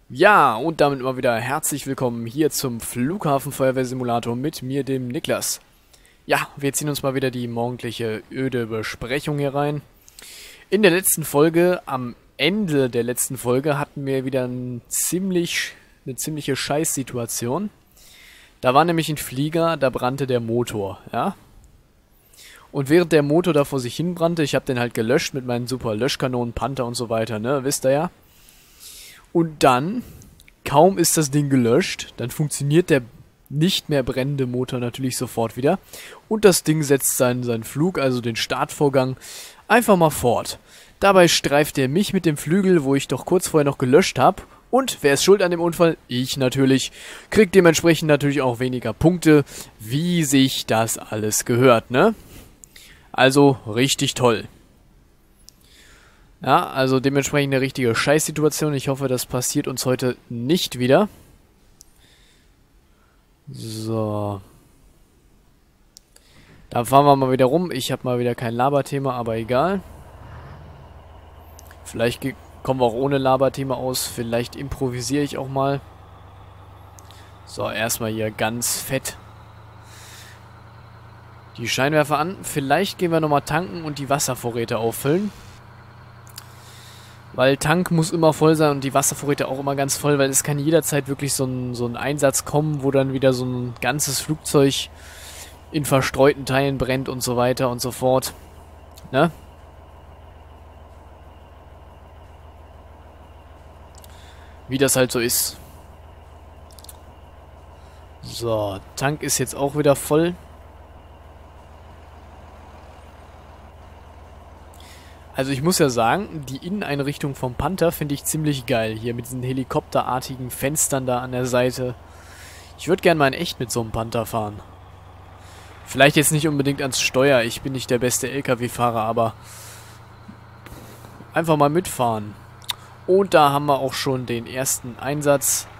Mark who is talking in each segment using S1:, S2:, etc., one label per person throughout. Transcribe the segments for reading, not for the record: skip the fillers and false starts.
S1: Ja, und damit mal wieder herzlich willkommen hier zum Flughafenfeuerwehrsimulator mit mir, dem Niklas. Ja, wir ziehen uns mal wieder die morgendliche öde Besprechung hier rein. In der letzten Folge, am Ende der letzten Folge, hatten wir wieder eine ziemliche Scheißsituation. Da war nämlich ein Flieger, da brannte der Motor, ja. Und während der Motor da vor sich hin brannte, ich habe den halt gelöscht mit meinen super Löschkanonen, Panther und so weiter, ne, wisst ihr ja. Und dann, kaum ist das Ding gelöscht, dann funktioniert der nicht mehr brennende Motor natürlich sofort wieder. Und das Ding setzt seinen Flug, also den Startvorgang, einfach mal fort. Dabei streift er mich mit dem Flügel, wo ich doch kurz vorher noch gelöscht habe. Und wer ist schuld an dem Unfall? Ich natürlich. Kriegt dementsprechend natürlich auch weniger Punkte, wie sich das alles gehört, ne? Also richtig toll. Ja, also dementsprechend eine richtige Scheißsituation. Ich hoffe, das passiert uns heute nicht wieder. So. Dann fahren wir mal wieder rum. Ich habe mal wieder kein Laberthema, aber egal. Vielleicht kommen wir auch ohne Laberthema aus. Vielleicht improvisiere ich auch mal. So, erstmal hier ganz fett die Scheinwerfer an. Vielleicht gehen wir nochmal tanken und die Wasservorräte auffüllen. Weil Tank muss immer voll sein und die Wasservorräte auch immer ganz voll, weil es kann jederzeit wirklich so ein Einsatz kommen, wo dann wieder so ein ganzes Flugzeug in verstreuten Teilen brennt und so weiter und so fort. Ne? Wie das halt so ist. So, Tank ist jetzt auch wieder voll. Also ich muss ja sagen, die Inneneinrichtung vom Panther finde ich ziemlich geil. Hier mit diesen helikopterartigen Fenstern da an der Seite. Ich würde gerne mal in echt mit so einem Panther fahren. Vielleicht jetzt nicht unbedingt ans Steuer. Ich bin nicht der beste LKW-Fahrer, aber einfach mal mitfahren. Und da haben wir auch schon den ersten Einsatz.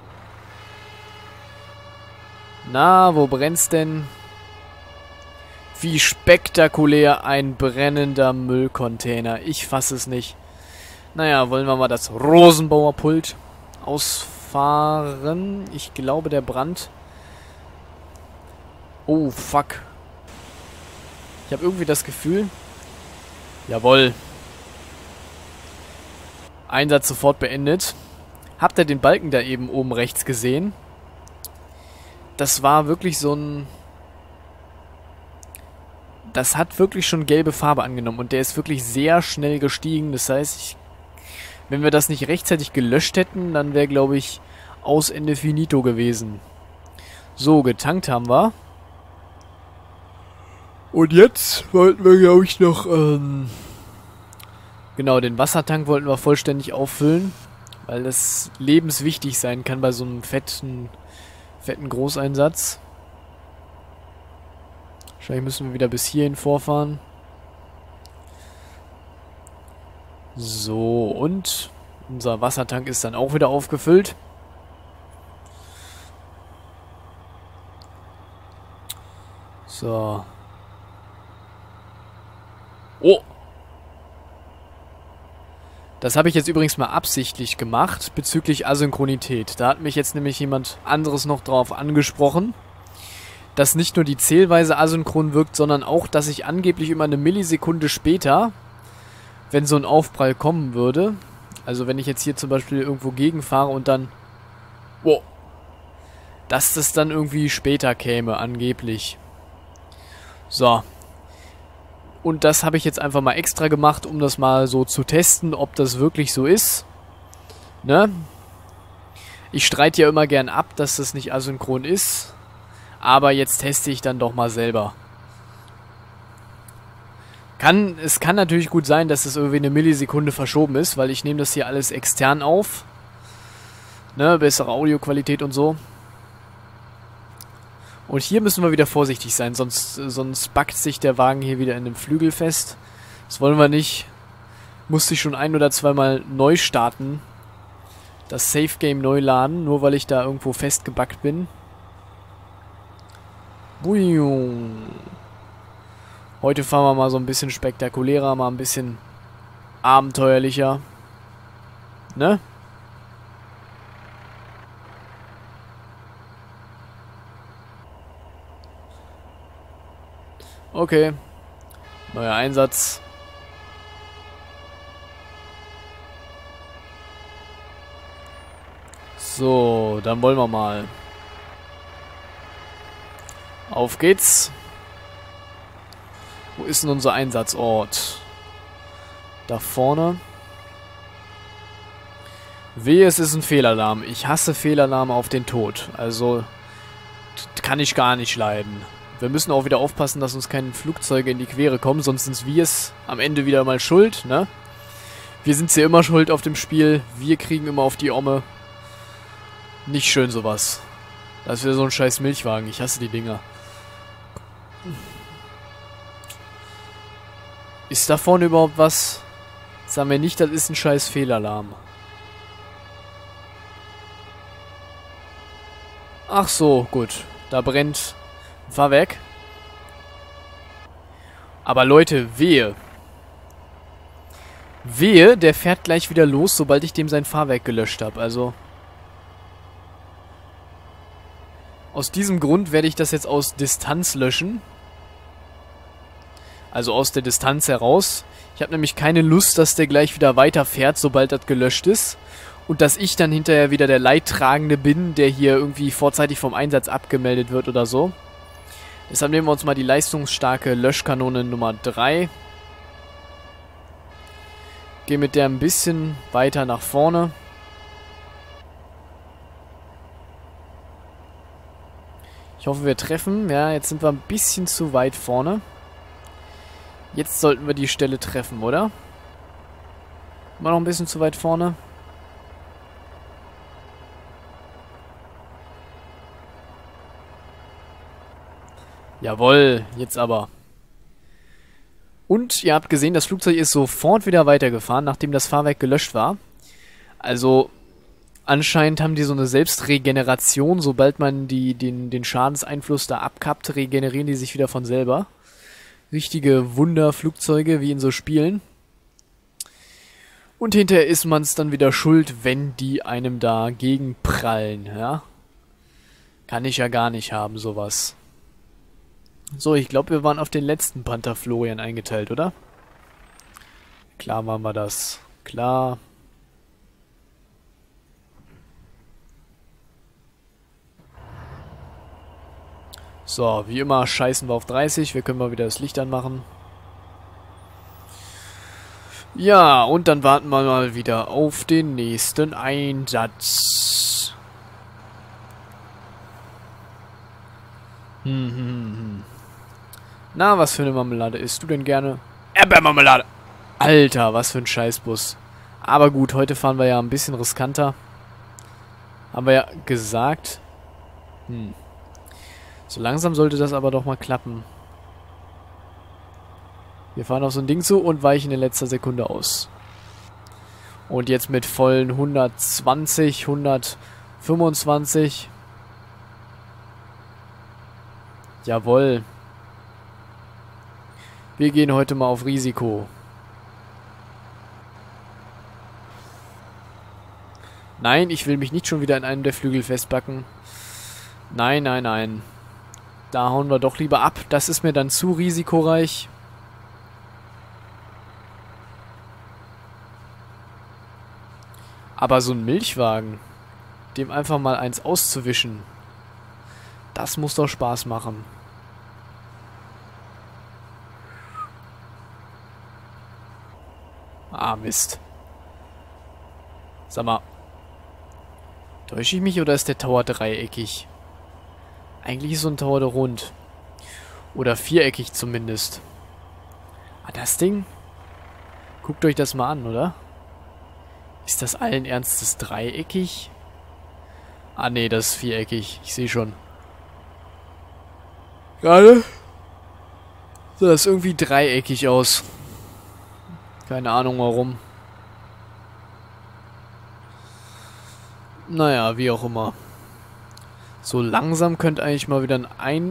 S1: Na, wo brennt's denn? Wie spektakulär ein brennender Müllcontainer. Ich fasse es nicht. Naja, wollen wir mal das Rosenbauer Pult ausfahren. Ich glaube, der Brand... Oh, fuck. Ich habe irgendwie das Gefühl... Jawohl. Einsatz sofort beendet. Habt ihr den Balken da eben oben rechts gesehen? Das war wirklich so ein... Das hat wirklich schon gelbe Farbe angenommen und der ist wirklich sehr schnell gestiegen. Das heißt, wenn wir das nicht rechtzeitig gelöscht hätten, dann wäre, glaube ich, aus Ende finito gewesen. So, getankt haben wir. Und jetzt wollten wir, glaube ich, noch, genau, den Wassertank wollten wir vollständig auffüllen, weil das lebenswichtig sein kann bei so einem fetten Großeinsatz. Wahrscheinlich müssen wir wieder bis hierhin vorfahren. So, und unser Wassertank ist dann auch wieder aufgefüllt. So. Oh! Das habe ich jetzt übrigens mal absichtlich gemacht, bezüglich Asynchronität. Da hat mich jetzt nämlich jemand anderes noch drauf angesprochen, dass nicht nur die Zählweise asynchron wirkt, sondern auch, dass ich angeblich immer eine Millisekunde später, wenn so ein Aufprall kommen würde, also wenn ich jetzt hier zum Beispiel irgendwo gegenfahre und dann, wow, dass das dann irgendwie später käme, angeblich. So. Und das habe ich jetzt einfach mal extra gemacht, um das mal so zu testen, ob das wirklich so ist. Ne? Ich streite ja immer gern ab, dass das nicht asynchron ist. Aber jetzt teste ich dann doch mal selber. Es kann natürlich gut sein, dass es irgendwie eine Millisekunde verschoben ist, weil ich nehme das hier alles extern auf. Ne, bessere Audioqualität und so. Und hier müssen wir wieder vorsichtig sein, sonst backt sich der Wagen hier wieder in dem Flügel fest. Das wollen wir nicht. Musste ich schon ein- oder zweimal neu starten. Das Safe Game neu laden, nur weil ich da irgendwo festgebackt bin. Heute fahren wir mal so ein bisschen spektakulärer, mal ein bisschen abenteuerlicher. Ne? Okay. Neuer Einsatz. So, dann wollen wir mal. Auf geht's. Wo ist denn unser Einsatzort? Da vorne. Wehe, es ist ein Fehlalarm. Ich hasse Fehlalarme auf den Tod. Also, kann ich gar nicht leiden. Wir müssen auch wieder aufpassen, dass uns keine Flugzeuge in die Quere kommen, sonst sind wir es am Ende wieder mal schuld, ne? Wir sind ja immer schuld auf dem Spiel. Wir kriegen immer auf die Omme. Nicht schön sowas. Das ist wieder so ein scheiß Milchwagen. Ich hasse die Dinger. Ist da vorne überhaupt was? Sag mir nicht, das ist ein scheiß Fehlalarm. Ach so, gut. Da brennt ein Fahrwerk. Aber Leute, wehe. Wehe, der fährt gleich wieder los, sobald ich dem sein Fahrwerk gelöscht habe. Also, aus diesem Grund werde ich das jetzt aus Distanz löschen. Also aus der Distanz heraus. Ich habe nämlich keine Lust, dass der gleich wieder weiterfährt, sobald das gelöscht ist. Und dass ich dann hinterher wieder der Leidtragende bin, der hier irgendwie vorzeitig vom Einsatz abgemeldet wird oder so. Deshalb nehmen wir uns mal die leistungsstarke Löschkanone Nummer 3. Gehen mit der ein bisschen weiter nach vorne. Ich hoffe, wir treffen. Ja, jetzt sind wir ein bisschen zu weit vorne. Jetzt sollten wir die Stelle treffen, oder? Immer noch ein bisschen zu weit vorne. Jawohl, jetzt aber. Und ihr habt gesehen, das Flugzeug ist sofort wieder weitergefahren, nachdem das Fahrwerk gelöscht war. Also, anscheinend haben die so eine Selbstregeneration. Sobald man den Schadenseinfluss da abkappt, regenerieren die sich wieder von selber. Richtige Wunderflugzeuge, wie in so Spielen. Und hinterher ist man es dann wieder schuld, wenn die einem da gegenprallen, ja. Kann ich ja gar nicht haben, sowas. So, ich glaube, wir waren auf den letzten Panther Florian eingeteilt, oder? Klar waren wir das. Klar. So, wie immer scheißen wir auf 30. Wir können mal wieder das Licht anmachen. Ja, und dann warten wir mal wieder auf den nächsten Einsatz. Na, was für eine Marmelade isst du denn gerne? Erdbeermarmelade! Alter, was für ein Scheißbus. Aber gut, heute fahren wir ja ein bisschen riskanter. Haben wir ja gesagt. So langsam sollte das aber doch mal klappen. Wir fahren auf so ein Ding zu und weichen in letzter Sekunde aus. Und jetzt mit vollen 120, 125. Jawohl. Wir gehen heute mal auf Risiko. Nein, ich will mich nicht schon wieder in einem der Flügel festbacken. Nein, nein, nein. Da hauen wir doch lieber ab. Das ist mir dann zu risikoreich. Aber so ein Milchwagen, dem einfach mal eins auszuwischen, das muss doch Spaß machen. Ah, Mist. Sag mal, täusche ich mich oder ist der Tower dreieckig? Eigentlich ist so ein Tower rund. Oder viereckig zumindest. Ah, das Ding? Guckt euch das mal an, oder? Ist das allen Ernstes dreieckig? Ah, nee, das ist viereckig. Ich sehe schon. Gerade sah das irgendwie dreieckig aus. Keine Ahnung warum. Naja, wie auch immer. So langsam könnte eigentlich mal wieder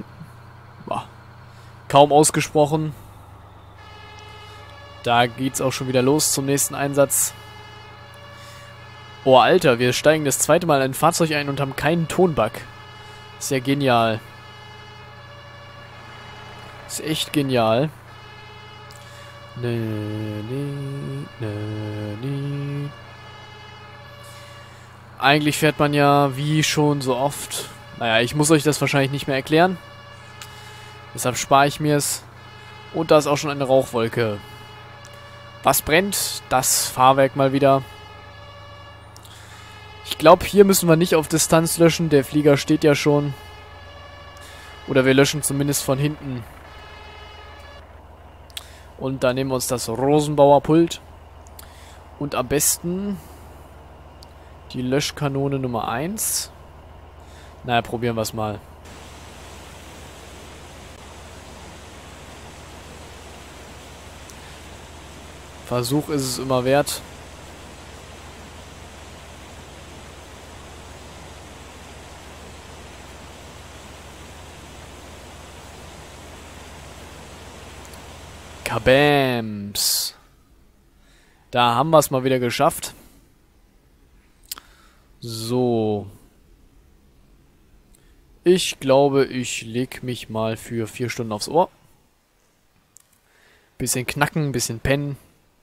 S1: kaum ausgesprochen. Da geht's auch schon wieder los zum nächsten Einsatz. Oh, Alter, wir steigen das zweite Mal in ein Fahrzeug ein und haben keinen Tonbug. Ist ja genial. Ist echt genial. Nee. Eigentlich fährt man ja, wie schon so oft... Naja, ich muss euch das wahrscheinlich nicht mehr erklären. Deshalb spare ich mir es. Und da ist auch schon eine Rauchwolke. Was brennt? Das Fahrwerk mal wieder. Ich glaube, hier müssen wir nicht auf Distanz löschen. Der Flieger steht ja schon. Oder wir löschen zumindest von hinten. Und dann nehmen wir uns das Rosenbauer Pult. Und am besten die Löschkanone Nummer 1. Naja, probieren wir es mal. Versuch ist es immer wert. Kabams. Da haben wir es mal wieder geschafft. So. Ich glaube, ich leg mich mal für 4 Stunden aufs Ohr. Bisschen knacken, bisschen pennen.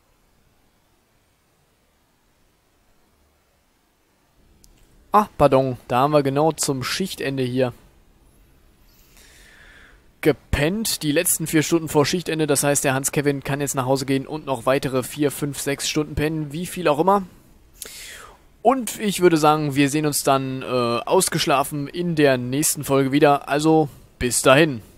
S1: Ah, pardon. Da haben wir genau zum Schichtende hier gepennt. Die letzten 4 Stunden vor Schichtende. Das heißt, der Hans-Kevin kann jetzt nach Hause gehen und noch weitere 4, 5, 6 Stunden pennen. Wie viel auch immer. Und ich würde sagen, wir sehen uns dann ausgeschlafen in der nächsten Folge wieder. Also, bis dahin.